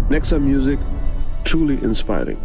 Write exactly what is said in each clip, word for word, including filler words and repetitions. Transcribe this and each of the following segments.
Nexa Music, truly inspiring.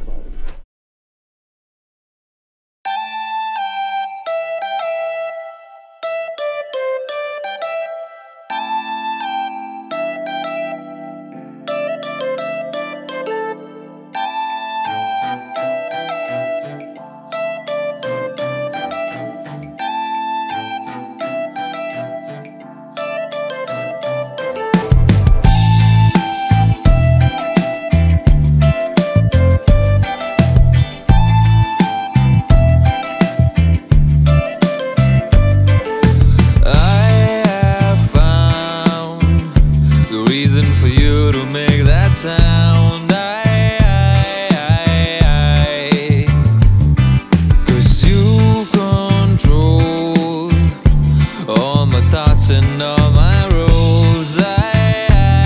For you to make that sound, I, I, I, I. Cause you control all my thoughts and all my rules, I,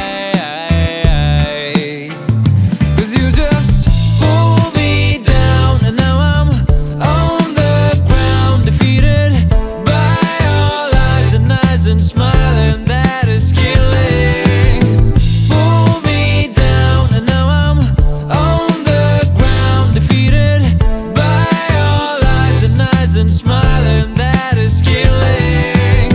I, I, I. Cause you just pull me down, and now I'm on the ground, defeated by all lies and eyes and smiling that is killing. And smiling that is killing.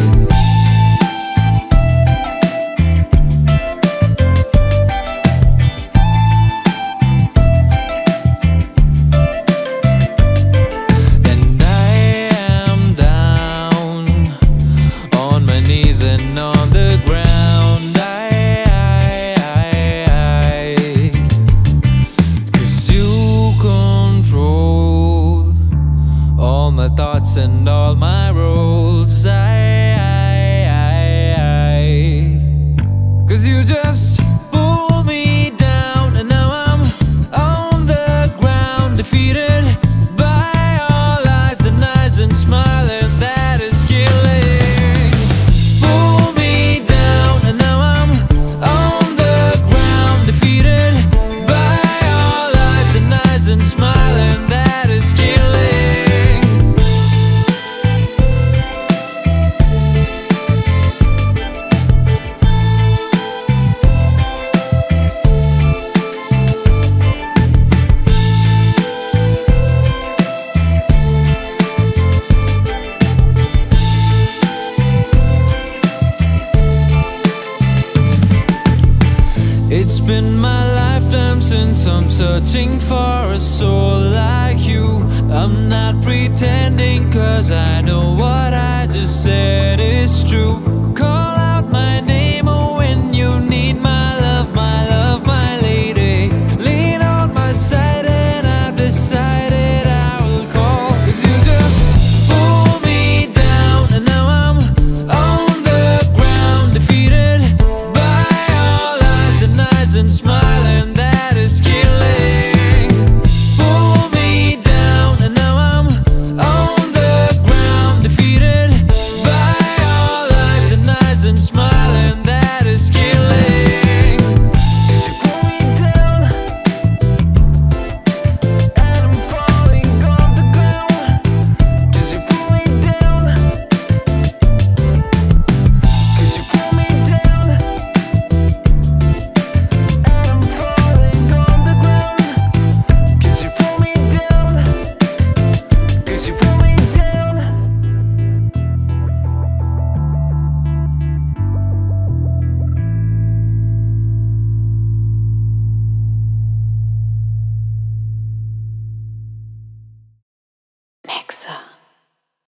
And I am down on my knees and on the ground. I, I, I, I. Cause you control all my thoughts and all my roles, I, I, I, I. Cause you just pull me down, and now I'm on the ground, defeated by all lies and eyes and smiling that is killing. Pull me down, and now I'm on the ground, defeated by all lies and eyes and smiling that is killing. It's been my lifetime since I'm searching for a soul like you. I'm not pretending, cause I know what I just said is true. Call out my name when you need my love, my love, my lady. Lean on my side and I've decided I will call. Cause you just pull me down, and now I'm on the ground, defeated by all lies and eyes and smiles.